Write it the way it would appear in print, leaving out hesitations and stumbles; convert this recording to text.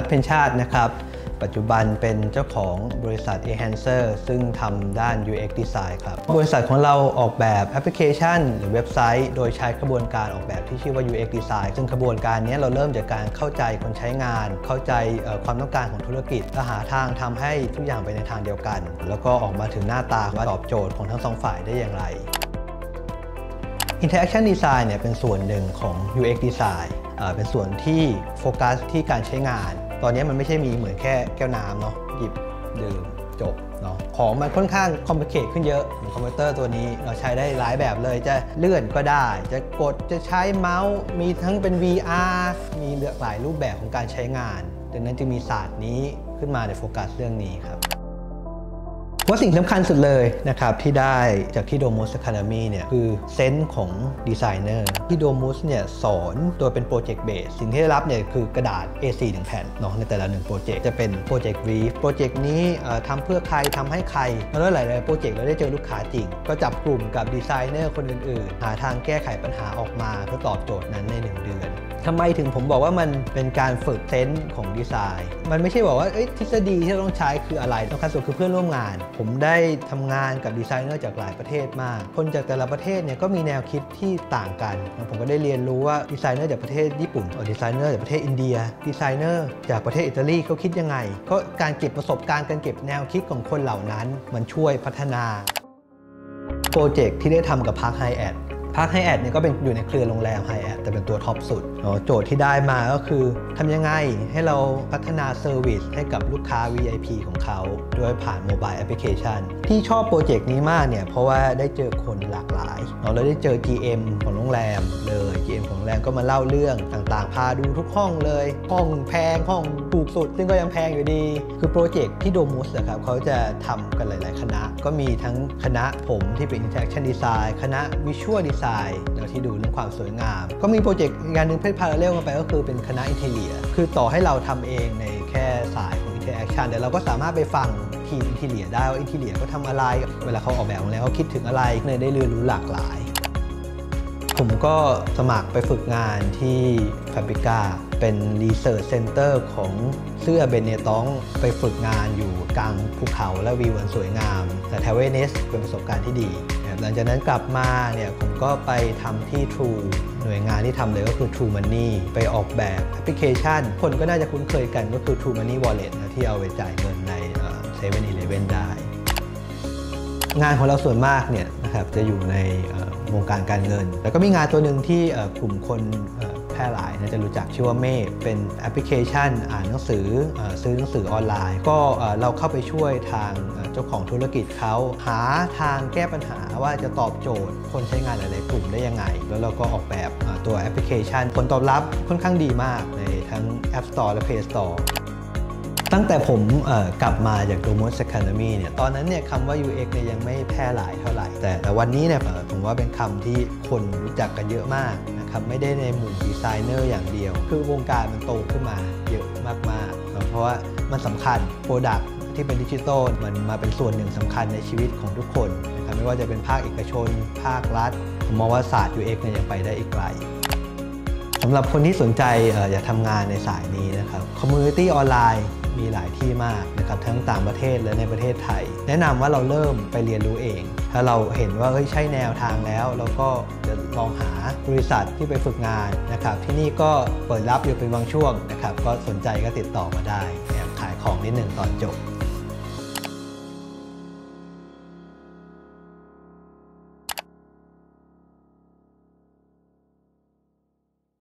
เพ็ญชาตินะครับปัจจุบันเป็นเจ้าของบริษัท Enhancer ซึ่งทำด้าน UX Design ครับบริษัทของเราออกแบบแอปพลิเคชันหรือเว็บไซต์โดยใช้กระบวนการออกแบบที่ชื่อว่า UX Design ซึ่งกระบวนการนี้เราเริ่มจากการเข้าใจคนใช้งานเข้าใจความต้องการของธุรกิจและหาทางทำให้ทุกอย่างไปในทางเดียวกันแล้วก็ออกมาถึงหน้าตาว่าตอบโจทย์ของทั้งสองฝ่ายได้อย่างไร Interaction Design เนี่ยเป็นส่วนหนึ่งของ UX Design เป็นส่วนที่โฟกัสที่การใช้งานตอนนี้มันไม่ใช่มีเหมือนแค่แก้วน้ำเนาะหยิบดื่มจบเนาะของมันค่อนข้างคอมพลีเคทขึ้นเยอะคอมพิวเตอร์ตัวนี้เราใช้ได้หลายแบบเลยจะเลื่อนก็ได้จะกดจะใช้เมาส์มีทั้งเป็น VR มีหลายรูปแบบของการใช้งานดังนั้นจึงมีศาสตร์นี้ขึ้นมาในโฟกัสเรื่องนี้ครับว่าสิ่งสำคัญสุดเลยนะครับที่ได้จากที่ Domus Academy เนี่ยคือเซนส์ของดีไซเนอร์ที่ Domus เนี่ยสอนโดยเป็นโปรเจกต์เบสสิ่งที่ได้รับเนี่ยคือกระดาษ A4 1แผ่นเนาะในแต่ละ1โปรเจกต์จะเป็นโปรเจกต์บรีฟโปรเจกต์นี้ทำเพื่อใครทำให้ใครแล้วหลายๆโปรเจกต์เราได้เจอลูกค้าจริงก็จับกลุ่มกับดีไซเนอร์คนอื่นๆหาทางแก้ไขปัญหาออกมาเพื่อตอบโจทย์นั้นใน1เดือนทำไมถึงผมบอกว่ามันเป็นการฝึกเซนส์ของดีไซน์มันไม่ใช่บอกว่าทฤษฎีที่เราต้องใช้คืออะไรสำคัญสุดคือเพื่อนร่วมงานผมได้ทำงานกับดีไซเนอร์จากหลายประเทศมากคนจากแต่ละประเทศเนี่ยก็มีแนวคิดที่ต่างกันผมก็ได้เรียนรู้ว่าดีไซเนอร์จากประเทศญี่ปุ่นดีไซเนอร์จากประเทศอินเดียดีไซเนอร์จากประเทศอิตาลีเขาคิดยังไงก็การเก็บประสบการณ์การเก็บแนวคิดของคนเหล่านั้นมันช่วยพัฒนาโปรเจกต์ที่ได้ทำกับพาร์คไฮแอทพาร์คไฮแอทเนี่ยก็เป็นอยู่ในเครือโรงแรมไฮแอทแต่เป็นตัวท็อปสุดโจทย์ที่ได้มาก็คือทำยังไงให้เราพัฒนาเซอร์วิสให้กับลูกค้า VIP ของเขาโดยผ่านโมบายแอปพลิเคชันที่ชอบโปรเจกต์นี้มากเนี่ยเพราะว่าได้เจอคนหลากหลายเราได้เจอ GM ของโรงแรมเลย GM ของโรงแรมก็มาเล่าเรื่องต่างๆพาดูทุกห้องเลยห้องแพงห้องถูกสุดซึ่งก็ยังแพงอยู่ดีคือโปรเจกต์ที่ Domus นะครับเขาจะทำกันหลายๆคณะก็มีทั้งคณะผมที่เป็น Interaction Design คณะ Visual Design แล้วที่ดูเรื่องความสวยงามก็มีโปรเจกต์งานหนึ่งพาราเรลกันไปก็คือเป็นคณะ Interior คือต่อให้เราทำเองในแค่สายของ Interaction แต่เราก็สามารถไปฟังทีม Interior ได้ว่า Interior เขาทำอะไรเวลาเขาออกแบบแล้วเขาคิดถึงอะไรเลยได้เรียนรู้หลากหลายผมก็สมัครไปฝึกงานที่ Fabrica เป็น Research Center ของเสื้อเบเนตองไปฝึกงานอยู่กลางภูเขาและวิวอันสวยงามแต่แถวเวนิสเป็นประสบการณ์ที่ดีหลังจากนั้นกลับมาเนี่ยผมก็ไปทำที่ True หน่วยงานที่ทำเลยก็คือ True Money ไปออกแบบแอปพลิเคชันคนก็น่าจะคุ้นเคยกันก็คือ True Money Wallet นะที่เอาไปจ่ายเงินใน 7-Eleven ได้งานของเราส่วนมากเนี่ยนะครับจะอยู่ในวงการการเงินแล้วก็มีงานตัวหนึ่งที่กลุ่มคนแพร่หลายน่าจะรู้จักชื่อว่าเมฆเป็นแอปพลิเคชันอ่านหนังสือซื้อหนังสือออนไลน์ก็เราเข้าไปช่วยทางเจ้าของธุรกิจเขาหาทางแก้ปัญหาว่าจะตอบโจทย์คนใช้งานหลายๆกลุ่มได้ยังไงแล้วเราก็ออกแบบตัวแอปพลิเคชันผลตอบรับค่อนข้างดีมากในทั้ง App Store และ Play Storeตั้งแต่ผมกลับมาจาก Domus Academy เนี่ยตอนนั้นเนี่ยคำว่า UX เนี่ยยังไม่แพร่หลายเท่าไหร่แต่วันนี้เนี่ยผมว่าเป็นคำที่คนรู้จักกันเยอะมากนะครับไม่ได้ในหมู่ดีไซเนอร์อย่างเดียวคือวงการมันโตขึ้นมาเยอะมากๆเพราะว่ามันสำคัญ Product ที่เป็นดิจิทัลมันมาเป็นส่วนหนึ่งสำคัญในชีวิตของทุกคนนะครับไม่ว่าจะเป็นภาคเอกชนภาครัฐผมมองว่าศาสตร์ UX เนี่ยยังไปได้อีกไกลสำหรับคนที่สนใจอยากทำงานในสายนี้นะครับคอมมูนิตี้ออนไลน์มีหลายที่มากนะครับทั้งต่างประเทศและในประเทศไทยแนะนำว่าเราเริ่มไปเรียนรู้เองถ้าเราเห็นว่าใช่แนวทางแล้วเราก็จะลองหาบริษัทที่ไปฝึกงานนะครับที่นี่ก็เปิดรับอยู่เป็นบางช่วงนะครับก็สนใจก็ติดต่อมาได้ขายของนิดหนึ่งตอนจบ